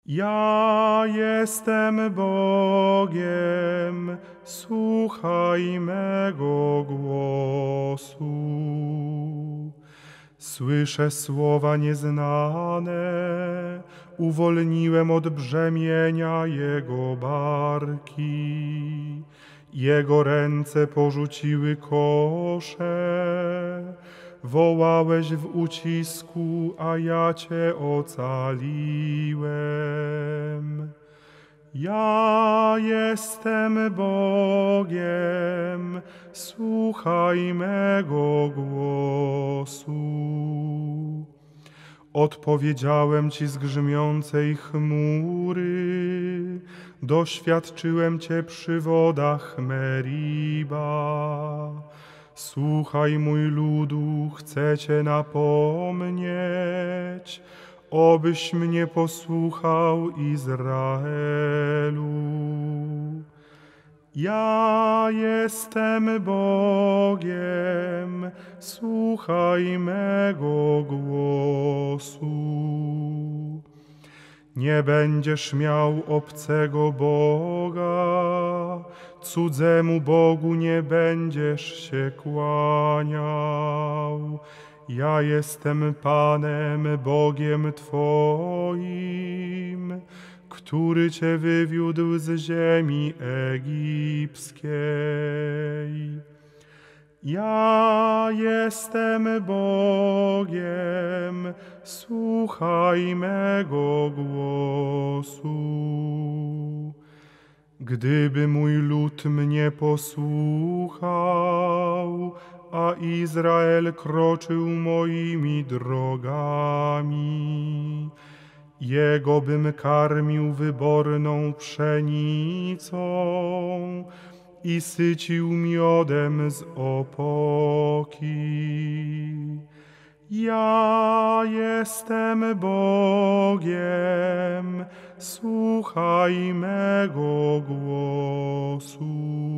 Ja jestem Bogiem, słuchaj mego głosu. Słyszę słowa nieznane, uwolniłem od brzemienia Jego barki. Jego ręce porzuciły kosze, wołałeś w ucisku, a ja Cię ocaliłem. Ja jestem Bogiem, słuchaj mego głosu. Odpowiedziałem Ci z grzmiącej chmury, doświadczyłem Cię przy wodach Meriba. Słuchaj, mój ludu, chcę Cię napomnieć, obyś mnie posłuchał, Izraelu. Ja jestem Bogiem, słuchaj mego głosu. Nie będziesz miał obcego Boga, cudzemu Bogu nie będziesz się kłaniał. Ja jestem Panem, Bogiem Twoim, który Cię wywiódł z ziemi egipskiej. Ja jestem Bogiem, słuchaj mego głosu. Gdyby mój lud mnie posłuchał, a Izrael kroczył moimi drogami, jego bym karmił wyborną pszenicą i sycił miodem z opoki. Ja jestem Bogiem, słuchaj mego głosu.